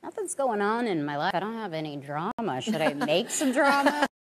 Nothing's going on in my life. I don't have any drama. Should I make some drama?